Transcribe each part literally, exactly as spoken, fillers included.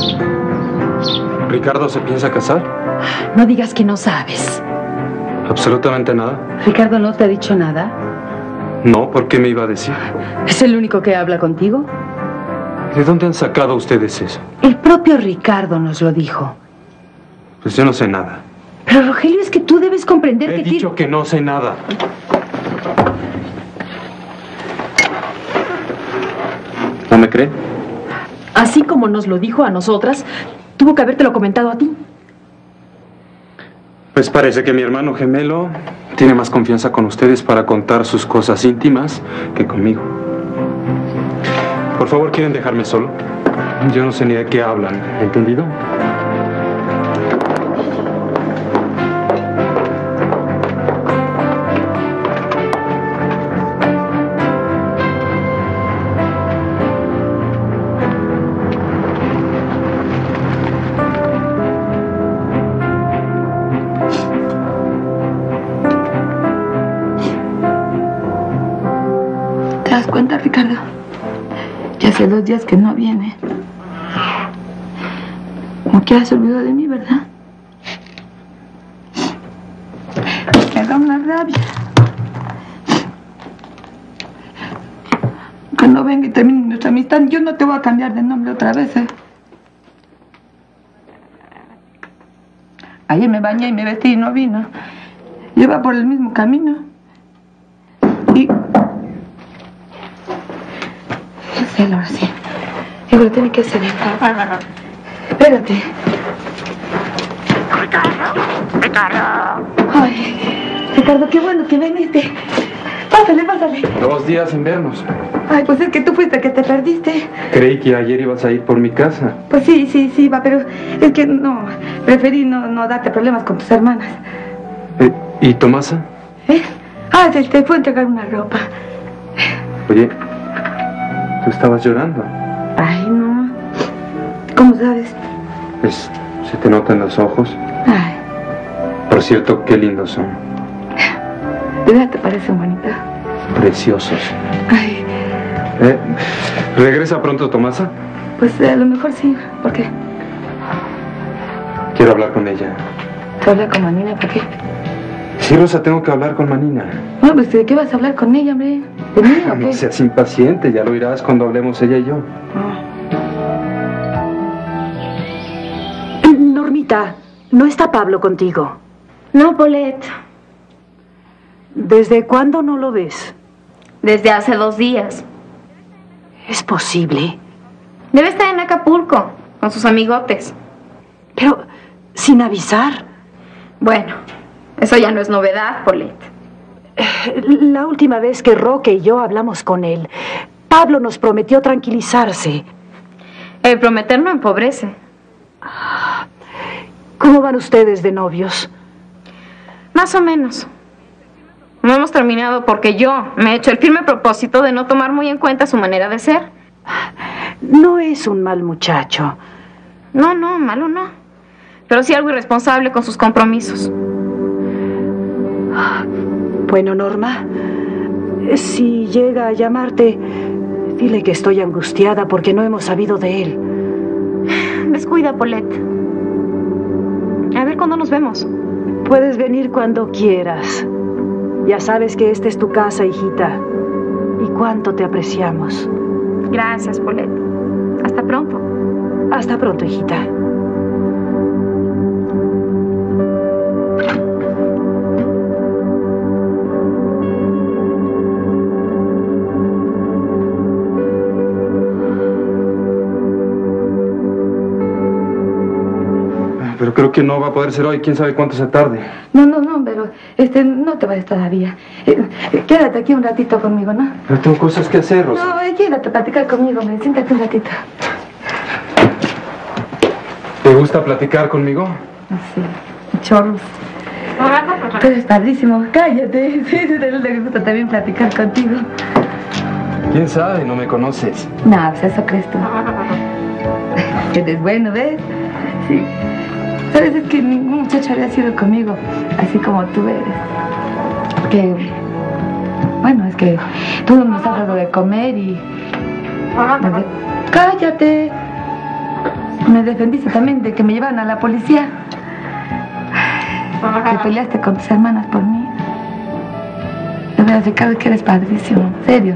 ¿Ricardo se piensa casar? No digas que no sabes. Absolutamente nada. ¿Ricardo no te ha dicho nada? No, ¿por qué me iba a decir? ¿Es el único que habla contigo? ¿De dónde han sacado ustedes eso? El propio Ricardo nos lo dijo. Pues yo no sé nada. Pero Rogelio, es que tú debes comprender He que... He dicho que no sé nada. ¿No me cree? Así como nos lo dijo a nosotras, tuvo que habértelo comentado a ti. Pues parece que mi hermano gemelo tiene más confianza con ustedes para contar sus cosas íntimas que conmigo. Por favor, ¿quieren dejarme solo? Yo no sé ni de qué hablan, ¿entendido? ¿Te das cuenta, Ricardo? Ya hace dos días que no viene. Como que has olvidado de mí, ¿verdad? Me da una rabia. Cuando venga y termine nuestra amistad, yo no te voy a cambiar de nombre otra vez, ¿eh? Ayer me bañé y me vestí y no vino. Lleva por el mismo camino. Y... Hacerlo así. Digo, lo tiene que hacer. Espérate. Ricardo, Ricardo. Ay, Ricardo, qué bueno que viniste. Pásale, pásale. Dos días sin vernos. Ay, pues es que tú fuiste que te perdiste. Creí que ayer ibas a ir por mi casa. Pues sí, sí, sí, va, pero es que no, preferí no, no darte problemas con tus hermanas. Eh, ¿Y Tomasa? ¿Eh? Ah, te, te fue a entregar una ropa. Oye, tú estabas llorando. Ay, no. ¿Cómo sabes? Pues se te notan los ojos. Ay, Por cierto, qué lindos son. ¿de verdad te parecen bonitos? Preciosos. Ay, Eh, ¿Regresa pronto Tomasa? pues a lo mejor sí. ¿Por qué? Quiero hablar con ella. ¿Te habla con Manina? ¿Por qué? Sí, Rosa, tengo que hablar con Manina. No, pues ¿de qué vas a hablar con ella, hombre? ¿De mí o qué? No seas impaciente, ya lo oirás cuando hablemos ella y yo. Normita, ¿no está Pablo contigo? No, Paulette. ¿Desde cuándo no lo ves? Desde hace dos días. ¿Es posible? Debe estar en Acapulco, con sus amigotes. Pero, sin avisar. Bueno, eso ya no es novedad, Paulette. La última vez que Roque y yo hablamos con él, Pablo nos prometió tranquilizarse. El prometer no empobrece. ¿Cómo van ustedes de novios? Más o menos. No hemos terminado porque yo me he hecho el firme propósito de no tomar muy en cuenta su manera de ser. No es un mal muchacho. No, no, malo no. Pero sí algo irresponsable con sus compromisos. Bueno, Norma, si llega a llamarte, dile que estoy angustiada porque no hemos sabido de él. Descuida, Paulette. A ver cuándo nos vemos. Puedes venir cuando quieras. Ya sabes que esta es tu casa, hijita. Y cuánto te apreciamos. Gracias, Paulette. Hasta pronto. Hasta pronto, hijita. Pero creo que no va a poder ser hoy. ¿Quién sabe cuánto se tarde? No, no, no, pero este, no te vayas todavía. Eh, eh, quédate aquí un ratito conmigo, ¿no? Pero tengo cosas que hacer, Rosa. No, eh, quédate a platicar conmigo, me siéntate un ratito. ¿Te gusta platicar conmigo? Sí, chorros. Tú eres padrísimo, cállate. Sí, sí, te gusta también platicar contigo. ¿Quién sabe? No me conoces. No, pues eso crees tú. Eres bueno, ¿ves? Sí. Sabes, es que ningún muchacho había sido conmigo, así como tú eres. Que, bueno, es que tú nos has dado de comer y... Cállate. Me defendiste también de que me llevaran a la policía. Te peleaste con tus hermanas por mí. De verdad, Ricardo, que eres padrísimo, en serio.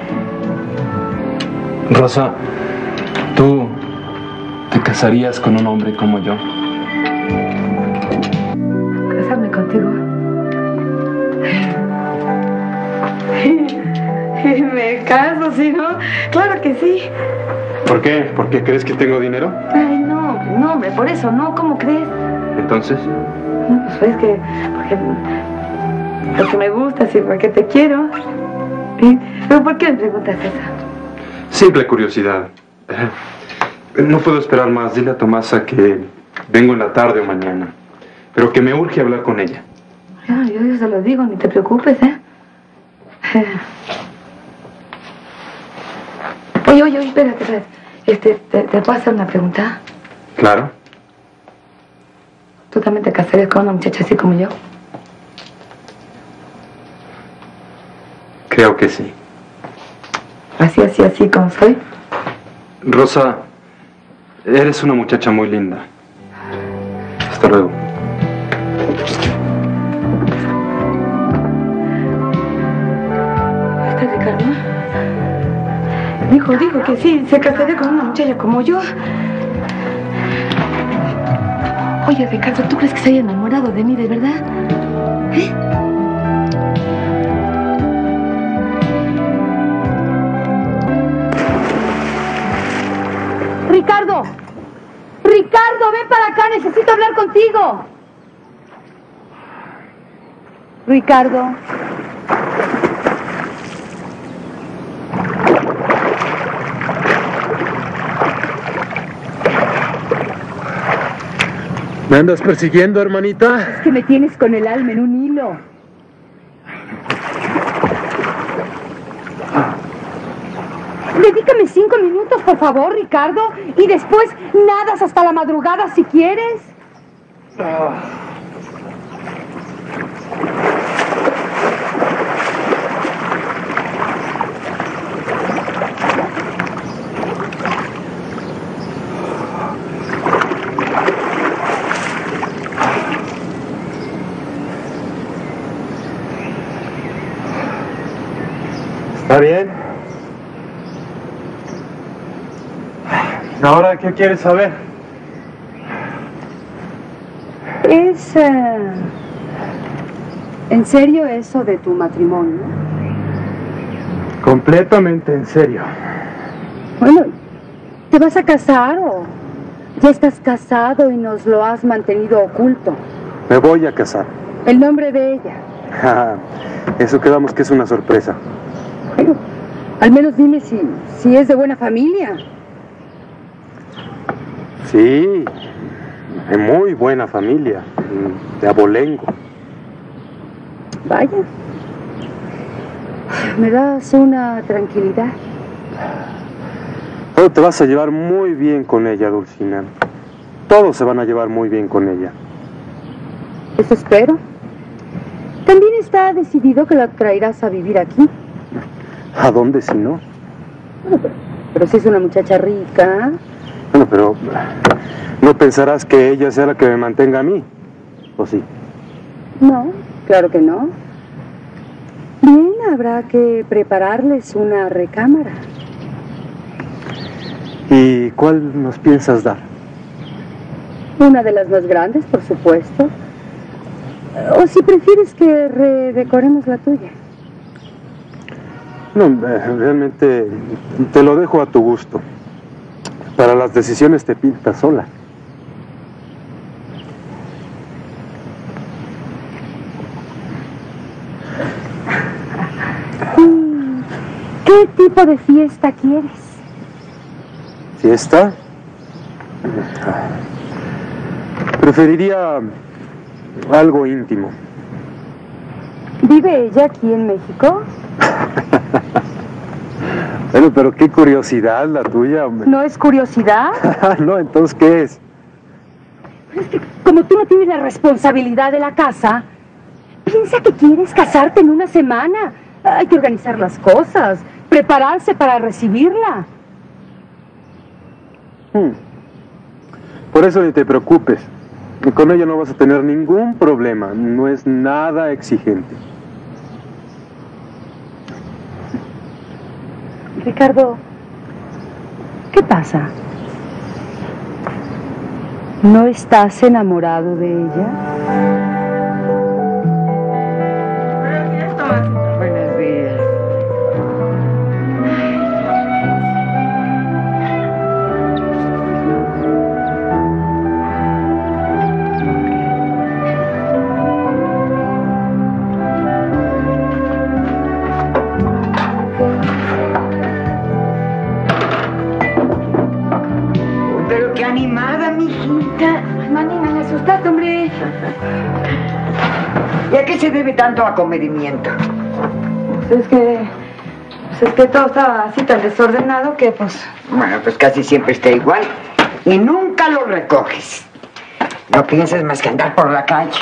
Rosa, ¿tú te casarías con un hombre como yo? ¿Casarme contigo? Me caso, ¿sí, no? Claro que sí. ¿Por qué? ¿Por qué? ¿Crees que tengo dinero? Ay, no, no, hombre, por eso, no, ¿cómo crees? Entonces, No, pues es que, porque, porque me gustas y porque te quiero. ¿Y? ¿Pero por qué me preguntas eso? simple curiosidad. No puedo esperar más. Dile a Tomasa que vengo en la tarde o mañana, pero que me urge hablar con ella. Ya, yo, yo se lo digo, ni te preocupes, ¿eh? Oye, oye, oye, espérate, espérate. Este, ¿te, ¿te puedo hacer una pregunta? Claro. ¿Tú también te casarías con una muchacha así como yo? Creo que sí. Así, así, así como soy. Rosa, eres una muchacha muy linda. Hasta luego. ¿Está Ricardo? Dijo, dijo que sí, se casaría con una muchacha como yo. Oye, Ricardo, ¿tú crees que se haya enamorado de mí de verdad? ¿Eh? ¡Ricardo! ¡Ricardo, ven para acá! ¡Necesito hablar contigo! Ricardo. ¿Me andas persiguiendo, hermanita? Es que me tienes con el alma en un hilo. Dedícame cinco minutos, por favor, Ricardo. Y después nadas hasta la madrugada si quieres. ¿Está bien? ¿Ahora qué quieres saber? ¿Es eh, en serio eso de tu matrimonio? Completamente en serio. Bueno, ¿te vas a casar o ya estás casado y nos lo has mantenido oculto? Me voy a casar. El nombre de ella. Eso quedamos que es una sorpresa. Bueno, al menos dime si, si es de buena familia. Sí, de muy buena familia, de abolengo. Vaya, me das una tranquilidad. Oh, te vas a llevar muy bien con ella, Dulcinea. Todos se van a llevar muy bien con ella. Eso espero. También está decidido que la traerás a vivir aquí. ¿A dónde si no? Bueno, pero, pero si es una muchacha rica. Bueno, pero no pensarás que ella sea la que me mantenga a mí, ¿o sí? No, claro que no. Bien, habrá que prepararles una recámara. ¿Y cuál nos piensas dar? Una de las más grandes, por supuesto. O si prefieres que redecoremos la tuya. No, realmente te lo dejo a tu gusto. Para las decisiones te pinta sola. ¿Qué tipo de fiesta quieres? ¿Fiesta? Preferiría algo íntimo. ¿Vive ella aquí en México? Bueno, pero qué curiosidad la tuya, hombre. ¿No es curiosidad? No, entonces, ¿qué es? Es que como tú no tienes la responsabilidad de la casa, piensa que quieres casarte en una semana. Hay que organizar las cosas, prepararse para recibirla. Hmm. Por eso ni te preocupes. Con ella no vas a tener ningún problema. No es nada exigente. Ricardo, ¿qué pasa? ¿No estás enamorado de ella? Buenos días, Tomasito. Buenos días. Pero qué animada, mijita. Manina, me asustaste, hombre. ¿Y a qué se debe tanto acomedimiento? Pues es que... Pues es que todo estaba así tan desordenado que, pues... Bueno, pues casi siempre está igual. Y nunca lo recoges. No piensas más que andar por la calle.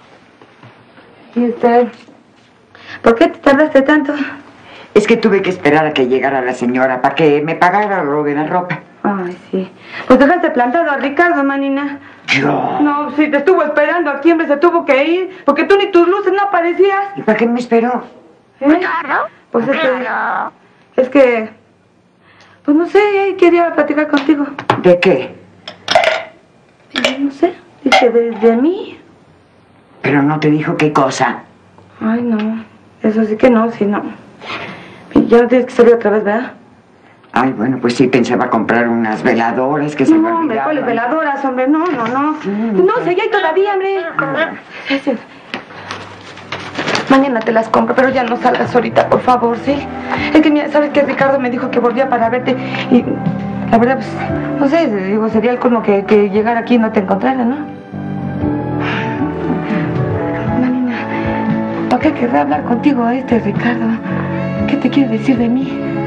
¿Y usted? ¿Por qué te tardaste tanto? Es que tuve que esperar a que llegara la señora para que me pagara lo de la ropa. Ay, sí. Pues dejaste plantado a Ricardo, manina. ¿Yo? No, sí, te estuvo esperando aquí, hombre, se tuvo que ir. Porque tú ni tus luces no aparecías. ¿Y para qué me esperó? ¿Eh? Ricardo. Pues es que... Ricardo. Es que... Pues no sé, quería platicar contigo. ¿De qué? Eh, No sé, dice, de, de mí. Pero no te dijo qué cosa. Ay, no. Eso sí que no, sí, no. Y ya no tienes que salir otra vez, ¿verdad? Ay, bueno, pues sí, pensaba comprar unas veladoras que se me No, hombre, ¿cuáles olvidaban. veladoras, hombre? No, no, no. Mm. No, seguí ahí todavía, hombre. Sí, sí. Mañana te las compro, pero ya no salgas ahorita, por favor, ¿sí? Es que, mira, ¿sabes qué? Ricardo me dijo que volvía para verte y... La verdad, pues, no sé, digo, sería el colmo que, que llegara aquí y no te encontrara, ¿no? Manina, ¿por qué querrá hablar contigo este Ricardo? ¿Qué te quiere decir de mí?